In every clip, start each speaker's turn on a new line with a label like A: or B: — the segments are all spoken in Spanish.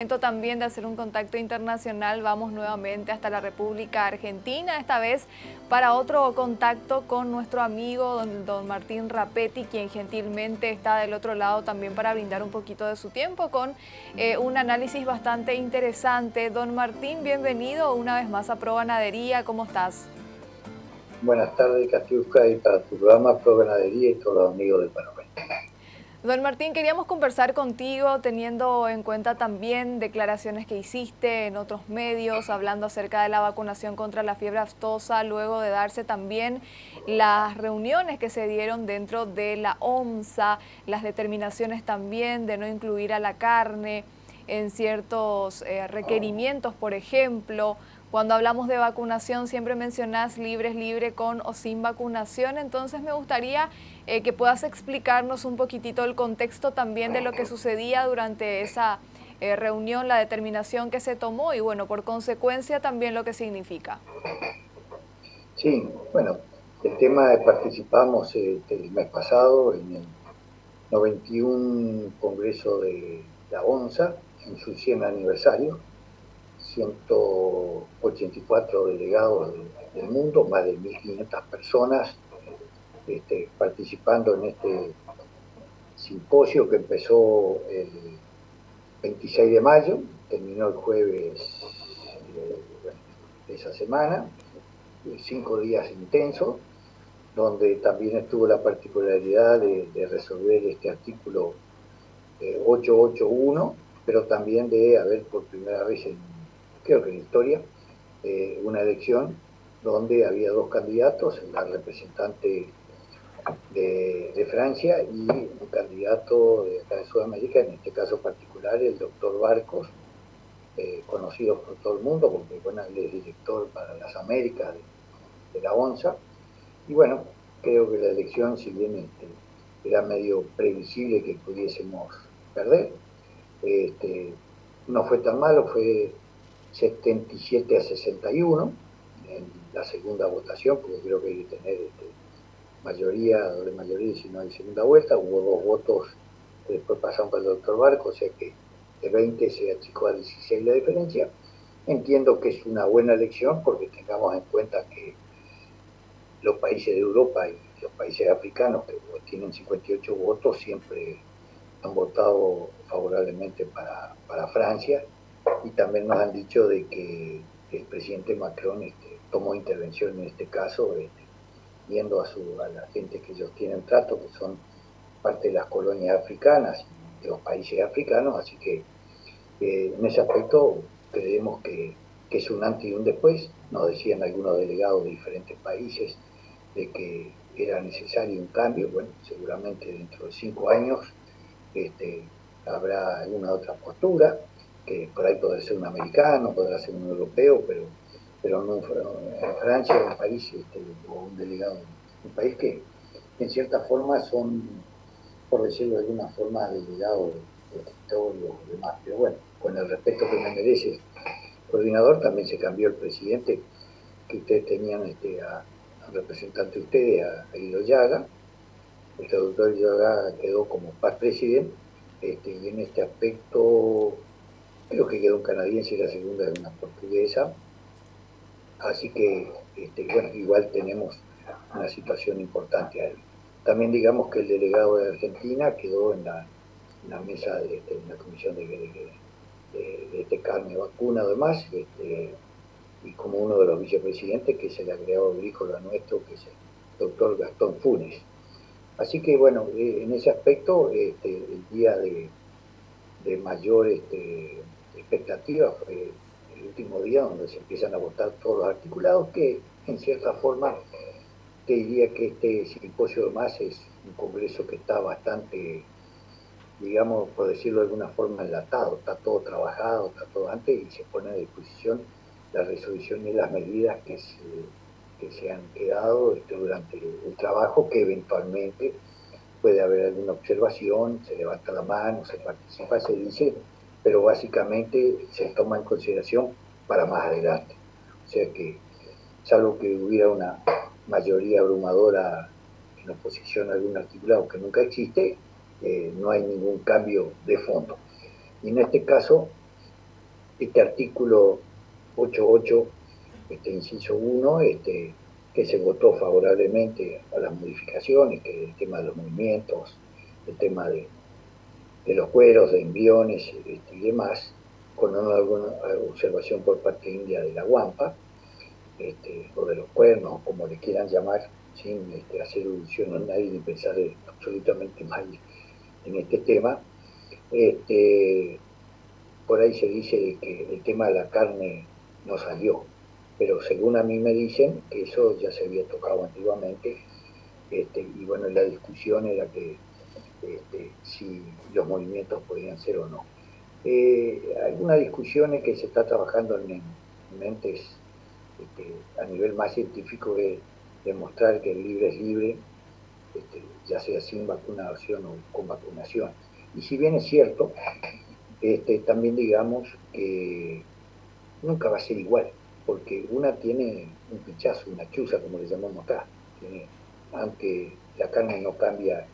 A: momento también de hacer un contacto internacional. Vamos nuevamente hasta la República Argentina, esta vez para otro contacto con nuestro amigo don Martín Rapetti, quien gentilmente está del otro lado también para brindar un poquito de su tiempo con un análisis bastante interesante. Don Martín, bienvenido una vez más a ProGanadería. ¿Cómo estás?
B: Buenas tardes, Katiuska, y para tu programa Pro Ganadería y todos los amigos de Panamá.
A: Don Martín, queríamos conversar contigo teniendo en cuenta también declaraciones que hiciste en otros medios hablando acerca de la vacunación contra la fiebre aftosa, luego de darse también las reuniones que se dieron dentro de la OMSA, las determinaciones también de no incluir a la carne en ciertos requerimientos, por ejemplo. Cuando hablamos de vacunación siempre mencionás libre con o sin vacunación, entonces me gustaría que puedas explicarnos un poquitito el contexto también de lo que sucedía durante esa reunión, la determinación que se tomó y bueno, por consecuencia también lo que significa.
B: Sí, bueno, el tema participamos el mes pasado en el 91 Congreso de la ONSA, en su 100 aniversario, 184 delegados del mundo, más de 1.500 personas participando en este simposio que empezó el 26 de mayo, terminó el jueves de esa semana, 5 días intensos, donde también estuvo la particularidad de resolver este artículo 881, pero también de haber por primera vez, creo que en la historia, una elección donde había dos candidatos, la representante de Francia y un candidato de acá de Sudamérica, en este caso particular el doctor Barcos, conocido por todo el mundo, porque bueno, él es director para las Américas de la ONSA. Y bueno, creo que la elección, si bien era medio previsible que pudiésemos perder, no fue tan malo, fue 77-61 en la segunda votación, porque creo que hay que tener mayoría, doble mayoría, si no hay segunda vuelta. Hubo 2 votos que después pasaron para el doctor Barco, o sea que de 20 se achicó a 16 la diferencia. Entiendo que es una buena elección porque tengamos en cuenta que los países de Europa y los países africanos, que tienen 58 votos, siempre han votado favorablemente para Francia, y también nos han dicho de que el presidente Macron tomó intervención en este caso, viendo a la gente que ellos tienen trato, que son parte de las colonias africanas y de los países africanos, así que en ese aspecto creemos que es un antes y un después. Nos decían algunos delegados de diferentes países de que era necesario un cambio. Bueno, seguramente dentro de 5 años habrá alguna otra postura, que por ahí podrá ser un americano, podrá ser un europeo, pero no, en Francia es un país, o un delegado, un país que en cierta forma son, por decirlo de alguna forma, delegados de territorio o demás. Pero bueno, con el respeto que me merece el coordinador, también se cambió el presidente, que ustedes tenían al representante de ustedes, a Guido Llaga. El doctor Llaga quedó como past president, y en este aspecto creo que quedó un canadiense y la segunda es una portuguesa. Así que, bueno, igual tenemos una situación importante ahí. También digamos que el delegado de Argentina quedó en la mesa en la comisión de carne, vacuna, además, y como uno de los vicepresidentes, que es el agregado agrícola nuestro, que es el doctor Gastón Funes. Así que, bueno, en ese aspecto, el día de mayor expectativa fue el último día, donde se empiezan a votar todos los articulados, que en cierta forma te diría que este simposio además es un congreso que está bastante, digamos, por decirlo de alguna forma, enlatado, está todo trabajado, está todo antes, y se pone a disposición la resolución y las medidas que se han quedado durante el trabajo, que eventualmente puede haber alguna observación, se levanta la mano, se participa, se dice, pero básicamente se toma en consideración para más adelante. O sea que, salvo que hubiera una mayoría abrumadora en oposición a algún articulado que nunca existe, no hay ningún cambio de fondo. Y en este caso, este artículo 88, inciso 1, que se votó favorablemente a las modificaciones, que el tema de los movimientos, el tema de los cueros, de embriones y demás, con alguna observación por parte india de la guampa, o de los cuernos, como le quieran llamar, sin hacer ilusión a nadie ni pensar absolutamente mal en este tema. Por ahí se dice de que el tema de la carne no salió, pero según a mí me dicen que eso ya se había tocado antiguamente, y bueno, la discusión era que si los movimientos podían ser o no. Hay unas discusiones que se está trabajando en mentes a nivel más científico de demostrar que el libre es libre, ya sea sin vacunación o con vacunación. Y si bien es cierto, también digamos que nunca va a ser igual, porque una tiene un pinchazo, una chuza, como le llamamos acá, aunque la carne no cambia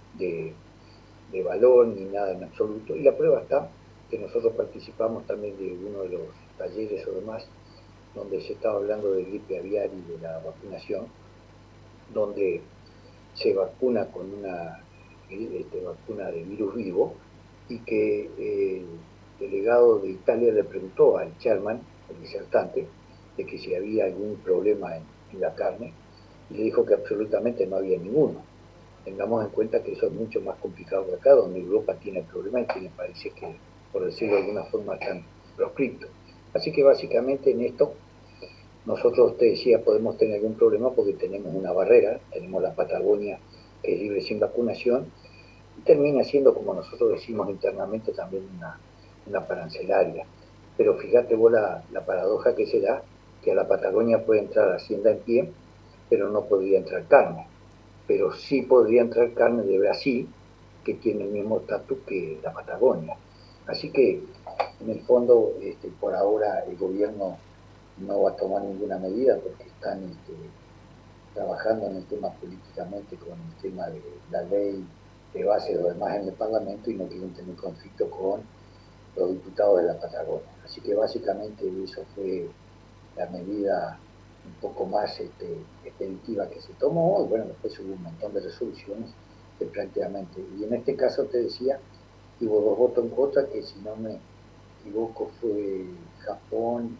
B: de valor ni nada en absoluto, y la prueba está que nosotros participamos también de uno de los talleres o demás, donde se estaba hablando de gripe aviar y de la vacunación, donde se vacuna con una vacuna de virus vivo, y que el delegado de Italia le preguntó al Sherman, el disertante, de que si había algún problema en la carne, y le dijo que absolutamente no había ninguno. Tengamos en cuenta que eso es mucho más complicado que acá, donde Europa tiene el problema y tiene países que, por decirlo de alguna forma, están proscriptos. Así que básicamente en esto nosotros, te decía, podemos tener algún problema porque tenemos una barrera, tenemos la Patagonia que es libre sin vacunación, y termina siendo, como nosotros decimos internamente, también una arancelaria. Pero fíjate vos la paradoja que se da, que a la Patagonia puede entrar hacienda en pie, pero no podría entrar carne. Pero sí podría entrar carne de Brasil, que tiene el mismo estatus que la Patagonia. Así que, en el fondo, por ahora el gobierno no va a tomar ninguna medida porque están trabajando en el tema políticamente con el tema de la ley de base y lo demás en el Parlamento, y no quieren tener conflicto con los diputados de la Patagonia. Así que básicamente eso fue la medida un poco más expeditiva que se tomó, y bueno, después hubo un montón de resoluciones que prácticamente, y en este caso te decía, hubo 2 votos en contra, que si no me equivoco fue Japón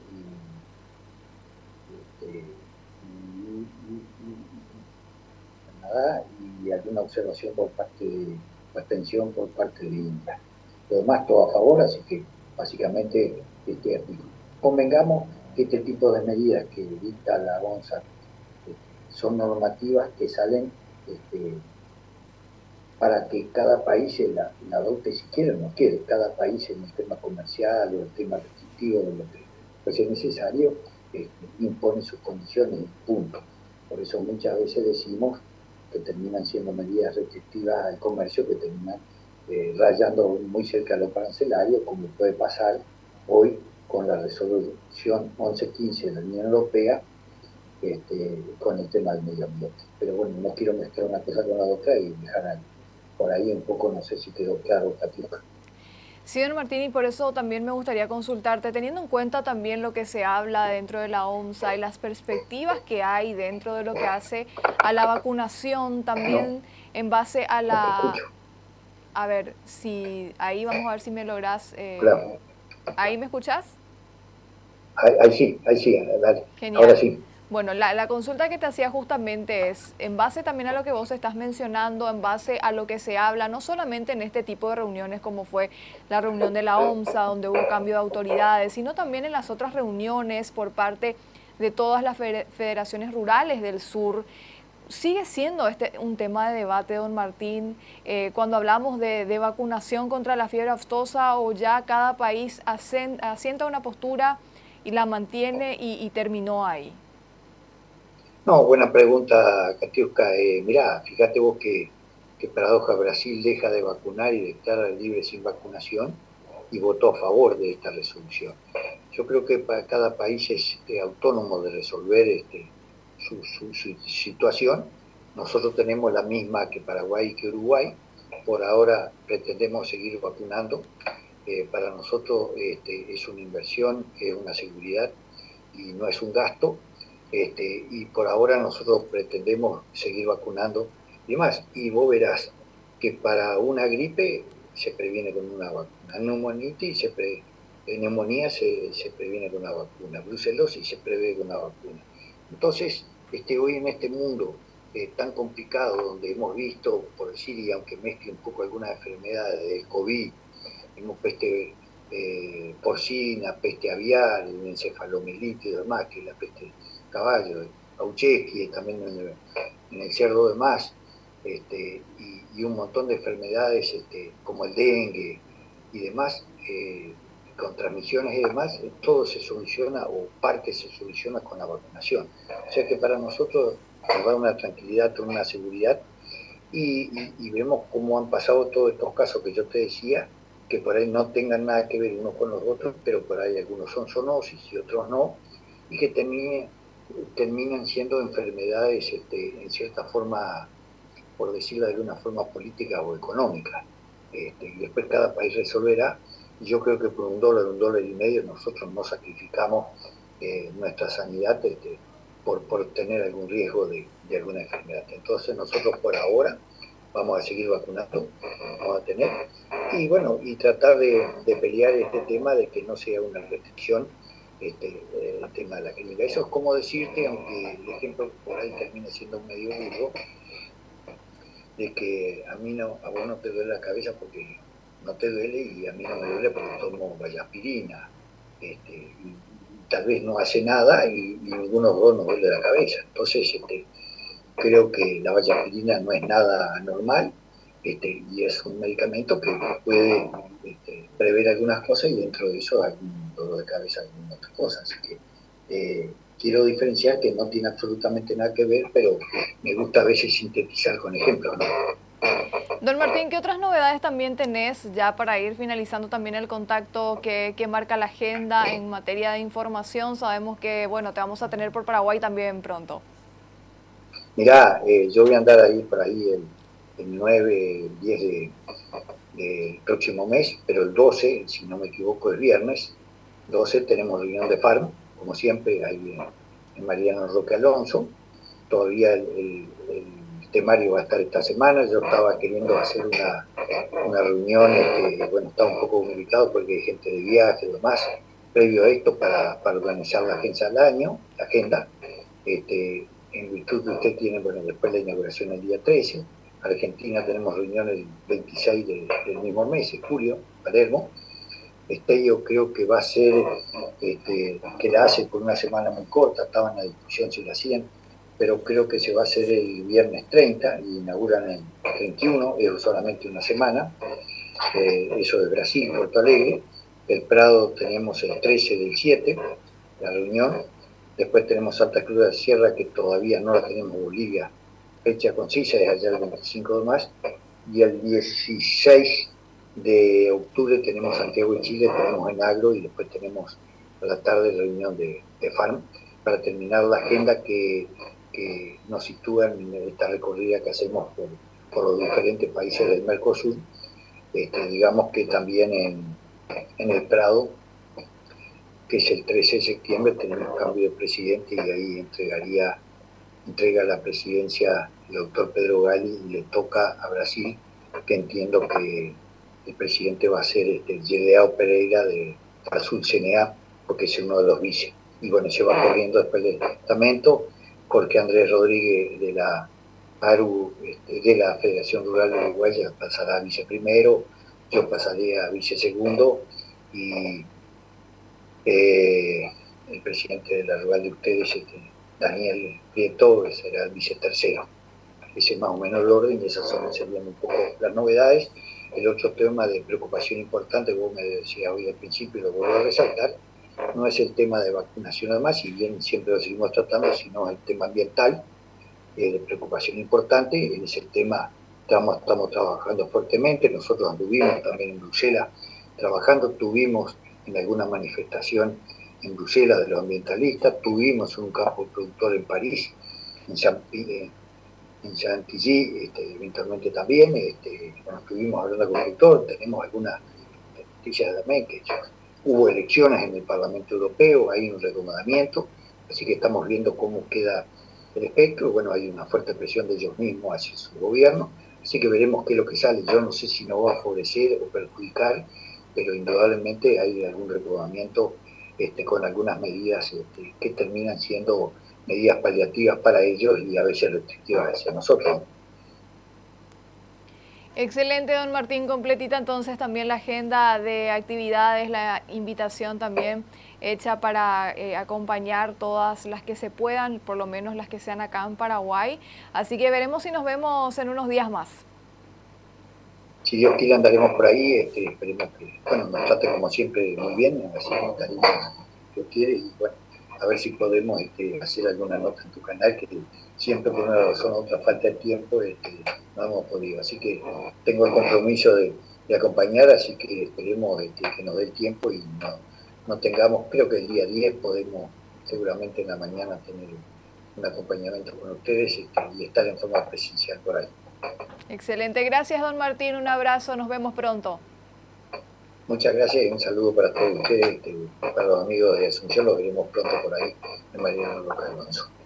B: Canadá, y alguna observación por parte de abstención por parte de India. Lo demás todo a favor, así que básicamente este artículo. Convengamos que este tipo de medidas que dicta la ONSA son normativas que salen para que cada país la adopte si quiere o no quiere. Cada país en el tema comercial o el tema restrictivo de lo que fuese necesario impone sus condiciones y punto. Por eso muchas veces decimos que terminan siendo medidas restrictivas al comercio que terminan rayando muy cerca a lo arancelario, como puede pasar hoy con la resolución 1115 de la Unión Europea, con el tema del medio ambiente. Pero bueno, no quiero mezclar una cosa con la otra y dejar por ahí un poco, no sé si quedó claro, Catiuca.
A: Sí, don Martín, y por eso también me gustaría consultarte, teniendo en cuenta también lo que se habla dentro de la OMSA y las perspectivas que hay dentro de lo que hace a la vacunación, también en base a
B: No te escucho.
A: A ver, si ahí vamos a ver si me logras...
B: Claro.
A: ¿Ahí me escuchas?
B: Ahí sí, dale. Ahora
A: Genial.
B: sí.
A: Bueno, la consulta que te hacía justamente es, en base también a lo que vos estás mencionando, en base a lo que se habla, no solamente en este tipo de reuniones como fue la reunión de la OMSA, donde hubo cambio de autoridades, sino también en las otras reuniones por parte de todas las federaciones rurales del sur. Sigue siendo un tema de debate, don Martín, cuando hablamos de vacunación contra la fiebre aftosa, o ya cada país asienta una postura y la mantiene y terminó ahí.
B: No, buena pregunta, Katiuska. Mirá, fíjate vos que paradoja, Brasil deja de vacunar y declara libre sin vacunación y votó a favor de esta resolución. Yo creo que para cada país es autónomo de resolver su situación. Nosotros tenemos la misma que Paraguay y que Uruguay. Por ahora pretendemos seguir vacunando. para nosotros es una inversión, es una seguridad y no es un gasto. Y por ahora nosotros pretendemos seguir vacunando y demás. Y vos verás que para una gripe se previene con una vacuna, neumonía se previene con una vacuna, brucelosis se previene con una vacuna. Entonces, hoy en este mundo tan complicado, donde hemos visto, por decir, y aunque mezcle un poco algunas enfermedades del COVID, hemos peste porcina, peste aviar, encefalomielitis y demás, que es la peste caballo, Aucheski, también en el cerdo de más, y un montón de enfermedades como el dengue y demás, con transmisiones y demás, todo se soluciona o parte se soluciona con la vacunación. O sea que para nosotros nos da una tranquilidad, una seguridad y vemos cómo han pasado todos estos casos que yo te decía, que por ahí no tengan nada que ver unos con los otros, pero por ahí algunos son zoonosis y otros no, y que terminan siendo enfermedades en cierta forma, por decirlo de alguna forma, política o económica. Y después cada país resolverá. Yo creo que por $1, $1.50, nosotros no sacrificamos nuestra sanidad por tener algún riesgo de alguna enfermedad. Entonces nosotros por ahora vamos a seguir vacunando, vamos a tener, y bueno, y tratar de pelear este tema de que no sea una restricción el tema de la clínica. Eso es como decirte, aunque el ejemplo por ahí termine siendo medio burdo, de que a vos no te duele la cabeza porque no te duele y a mí no me duele porque tomo vallaspirina. Y tal vez no hace nada y ninguno de los dos nos duele la cabeza. Entonces, creo que la vallaspirina no es nada anormal y es un medicamento que puede prever algunas cosas y dentro de eso algún dolor de cabeza, alguna otra cosa. Así que quiero diferenciar que no tiene absolutamente nada que ver, pero me gusta a veces sintetizar con ejemplos, ¿no?
A: Don Martín, ¿qué otras novedades también tenés ya para ir finalizando también el contacto que marca la agenda en materia de información? Sabemos que, bueno, te vamos a tener por Paraguay también pronto.
B: Mirá, yo voy a andar ahí por ahí el 9, el 10 del próximo mes, pero el 12, si no me equivoco, es viernes, 12 tenemos reunión de FARM, como siempre, ahí en Mariano Roque Alonso. Todavía el temario va a estar esta semana. Yo estaba queriendo hacer una reunión, bueno, está un poco complicado porque hay gente de viaje y demás, previo a esto para organizar la agenda. En virtud que usted tiene, bueno, después la inauguración el día 13, Argentina tenemos reunión el 26 del mismo mes, en julio, Palermo. Yo creo que va a ser, que la hace por una semana muy corta, estaba en la discusión si la hacían, pero creo que se va a hacer el viernes 30 y inauguran el 31, es solamente una semana, eso de Brasil, Porto Alegre. El Prado tenemos el 13 del 7, la reunión. Después tenemos Santa Cruz de la Sierra, que todavía no la tenemos, Bolivia, fecha concisa, es allá el 25 de más. Y el 16 de octubre tenemos Santiago de Chile, tenemos en Agro y después tenemos a la tarde reunión de FARM para terminar la agenda que nos sitúa en esta recorrida que hacemos por los diferentes países del Mercosur. Digamos que también en el Prado, que es el 13 de septiembre, tenemos cambio de presidente y ahí entrega la presidencia el doctor Pedro Gali y le toca a Brasil, que entiendo que el presidente va a ser Gedeão Pereira de Azul CNA, porque es uno de los vice. Y bueno, se va corriendo después del departamento, Jorge Andrés Rodríguez de la ARU, de la Federación Rural Uruguaya, pasará a viceprimero, yo pasaré a vicesegundo y el presidente de la rural de ustedes, Daniel Prieto, será el vicetercero. Ese es más o menos el orden y esas serían un poco las novedades. El otro tema de preocupación importante, vos me decías hoy al principio y lo vuelvo a resaltar, no es el tema de vacunación además, si bien siempre lo seguimos tratando, sino el tema ambiental, de preocupación importante. En ese tema estamos trabajando fuertemente. Nosotros anduvimos también en Bruselas trabajando, tuvimos en alguna manifestación en Bruselas de los ambientalistas, tuvimos un campo productor en París, en Chantilly, eventualmente también, bueno, estuvimos hablando con el productor, tenemos alguna Justicia de la MEC, que hubo elecciones en el Parlamento Europeo, hay un recomendamiento, así que estamos viendo cómo queda el espectro. Bueno, hay una fuerte presión de ellos mismos hacia su gobierno, así que veremos qué es lo que sale. Yo no sé si nos va a favorecer o perjudicar, pero indudablemente hay algún recomendamiento con algunas medidas que terminan siendo medidas paliativas para ellos y a veces restrictivas hacia nosotros.
A: Excelente, don Martín. Completita entonces también la agenda de actividades, la invitación también hecha para acompañar todas las que se puedan, por lo menos las que sean acá en Paraguay. Así que veremos si nos vemos en unos días más.
B: Si Dios quiere andaremos por ahí, esperemos que, bueno, nos trate como siempre muy bien, así que Dios quiere, y bueno, a ver si podemos hacer alguna nota en tu canal, que siempre por una razón u otra falta de tiempo, no hemos podido. Así que tengo el compromiso de acompañar, así que esperemos que nos dé el tiempo y no tengamos, creo que el día 10 podemos seguramente en la mañana tener un acompañamiento con ustedes y estar en forma presencial por ahí.
A: Excelente, gracias don Martín, un abrazo, nos vemos pronto.
B: Muchas gracias y un saludo para todos ustedes, para los amigos de Asunción, los veremos pronto por ahí en Mariano Local Alonso.